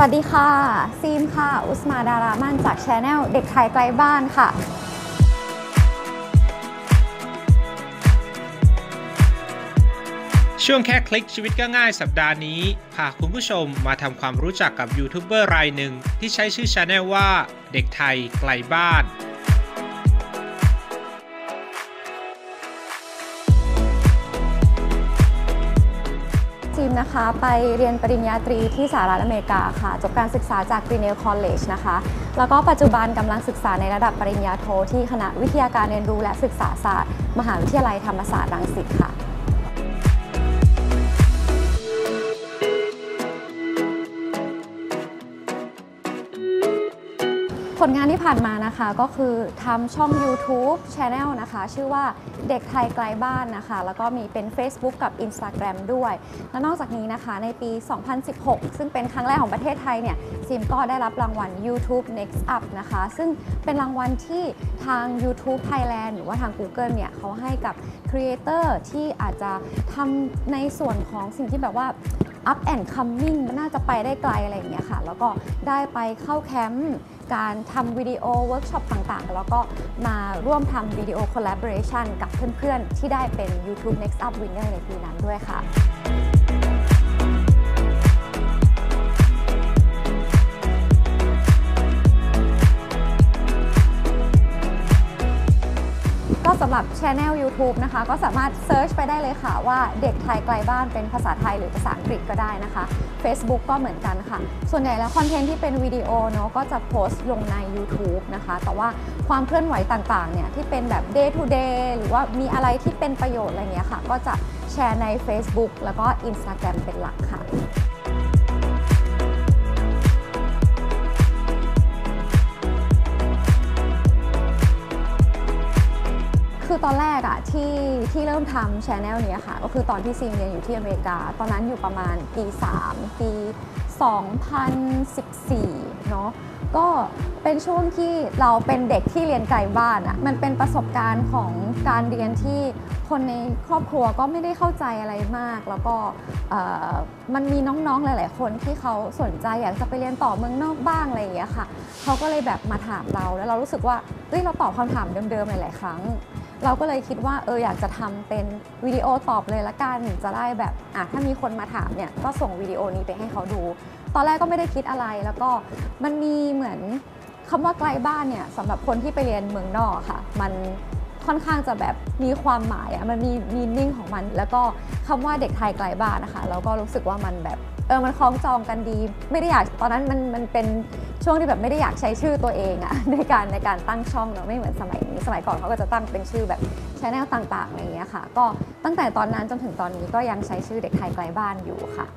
วัสดีค่ะซีมค่ะอุสมาดารามั่นจากช anel เด็กไทยไกลบ้านค่ะช่วงแค่คลิกชีวิตก็ง่ายสัปดาห์นี้พาคุณผู้ชมมาทำความรู้จักกับยูทูบเบอร์รายหนึ่งที่ใช้ชื่อช anel ว่าเด็กไทยไกลบ้านซีมนะคะไปเรียนปริญญาตรีที่สหรัฐอเมริกาค่ะจบการศึกษาจาก Grinnell College นะคะแล้วก็ปัจจุบันกำลังศึกษาในระดับปริญญาโทที่คณะวิทยาการเรียนรู้และศึกษาศาสตร์มหาวิทยาลัยธรรมศาสตร์รังสิตค่ะผลงานที่ผ่านมานะคะก็คือทำช่อง YouTube Channel นะคะชื่อว่าเด็กไทยไกลบ้านนะคะแล้วก็มีเป็น Facebook กับ Instagram ด้วยและนอกจากนี้นะคะในปี 2016 ซึ่งเป็นครั้งแรกของประเทศไทยเนี่ยซิมก็ได้รับรางวัล YouTube Next Up นะคะซึ่งเป็นรางวัลที่ทาง YouTube Thailand หรือว่าทาง Google เนี่ยเขาให้กับ Creator ที่อาจจะทำในส่วนของสิ่งที่แบบว่าup and coming มันน่าจะไปได้ไกลอะไรอย่างเงี้ยค่ะแล้วก็ได้ไปเข้าแคมป์การทำวิดีโอเวิร์กช็อปต่างๆแล้วก็มาร่วมทำวิดีโอ collaboration กับเพื่อนๆที่ได้เป็น YouTube Next Up Winner ในปีนั้นด้วยค่ะก็สำหรับ Channel YouTube นะคะก็สามารถเซิร์ชไปได้เลยค่ะว่าเด็กไทยไกลบ้านเป็นภาษาไทยหรือภาษาอังกฤษก็ได้นะคะ Facebook ก็เหมือนกันค่ะส่วนใหญ่แล้วคอนเทนต์ที่เป็นวิดีโอเนาะก็จะโพสต์ลงใน YouTube นะคะแต่ว่าความเคลื่อนไหวต่างๆเนี่ยที่เป็นแบบ day to day หรือว่ามีอะไรที่เป็นประโยชน์อะไรเงี้ยค่ะก็จะแชร์ใน Facebook แล้วก็ Instagram เป็นหลักค่ะคือตอนแรกอะที่เริ่มทำ Channel นี้ค่ะก็คือตอนที่ซีมเรียนอยู่ที่อเมริกาตอนนั้นอยู่ประมาณปี 3 ปี 2014 เนาะก็เป็นช่วงที่เราเป็นเด็กที่เรียนไกลบ้านอะมันเป็นประสบการณ์ของการเรียนที่คนในครอบครัวก็ไม่ได้เข้าใจอะไรมากแล้วก็มันมีน้องๆหลายๆคนที่เขาสนใจอยากจะไปเรียนต่อเมืองนอกบ้างอะไรอย่างเงี้ยค่ะเขาก็เลยแบบมาถามเราแล้วเรารู้สึกว่าเราตอบคำถามเดิมๆหลายๆครั้งเราก็เลยคิดว่าอยากจะทำเป็นวิดีโอตอบเลยละกันจะได้แบบถ้ามีคนมาถามเนี่ยก็ส่งวิดีโอนี้ไปให้เขาดูตอนแรกก็ไม่ได้คิดอะไรแล้วก็มันมีเหมือนคำว่าไกลบ้านเนี่ยสำหรับคนที่ไปเรียนเมืองนอกค่ะมันค่อนข้างจะแบบมีความหมายมันมีมีนิ่งของมันแล้วก็คำว่าเด็กไทยไกลบ้านนะคะแล้วก็รู้สึกว่ามันแบบมันคล้องจองกันดีไม่ได้อยากตอนนั้นมันเป็นช่วงที่แบบไม่ได้อยากใช้ชื่อตัวเองในการตั้งช่องเนาะไม่เหมือนสมัยนี้สมัยก่อนเขาก็จะตั้งเป็นชื่อแบบchannelต่างๆอะไรอย่างเงี้ยค่ะก็ตั้งแต่ตอนนั้นจนถึงตอนนี้ก็ยังใช้ชื่อเด็กไทยไกลบ้านอยู่ค่ะ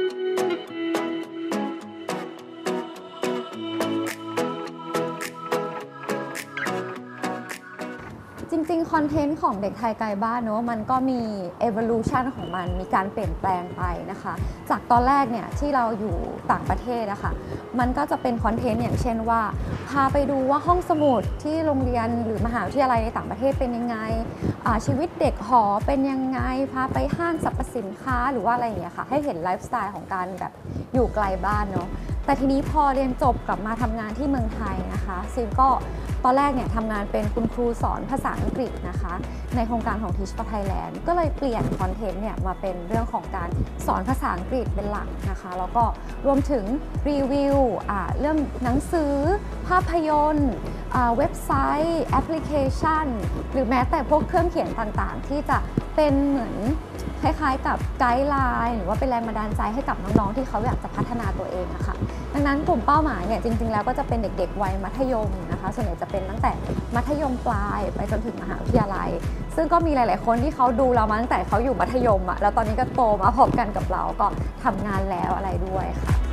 จริงๆคอนเทนต์ของเด็กไทยไกลบ้านเนอะมันก็มี evolution ของมันมีการเปลี่ยนแปลงไปนะคะจากตอนแรกเนี่ยที่เราอยู่ต่างประเทศนะคะมันก็จะเป็นคอนเทนต์อย่างเช่นว่าพาไปดูว่าห้องสมุดที่โรงเรียนหรือมหาวิทยาลัยในต่างประเทศเป็นยังไงชีวิตเด็กหอเป็นยังไงพาไปห้างสรรพสินค้าหรือว่าอะไรอย่างเงี้ยค่ะให้เห็นไลฟ์สไตล์ของการแบบอยู่ไกลบ้านเนาะแต่ทีนี้พอเรียนจบกลับมาทำงานที่เมืองไทยนะคะซิมก็ตอนแรกเนี่ยทำงานเป็นคุณครูสอนภาษาอังกฤษนะคะในโครงการของ Teach for Thailand ก็เลยเปลี่ยนคอนเทนต์เนี่ยมาเป็นเรื่องของการสอนภาษาอังกฤษเป็นหลักนะคะแล้วก็รวมถึงรีวิวเรื่องหนังสือภาพยนตร์เว็บไซต์แอปพลิเคชันหรือแม้แต่พวกเครื่องเขียนต่างๆที่จะเป็นเหมือนคล้ายๆกับไกด์ไลน์หรือว่าเป็นแรงบันดาลใจให้กับน้องๆที่เขาอยากจะพัฒนาตัวเองอะค่ะดังนั้นกลุ่มเป้าหมายเนี่ยจริงๆแล้วก็จะเป็นเด็กๆวัยมัธยมนะคะส่วนใหญ่จะเป็นตั้งแต่มัธยมปลายไปจนถึงมหาวิทยาลัยซึ่งก็มีหลายๆคนที่เขาดูเรามาตั้งแต่เขาอยู่มัธยมแล้วตอนนี้ก็โตมาพบกันกับเราก็ทำงานแล้วอะไรด้วยค่ะ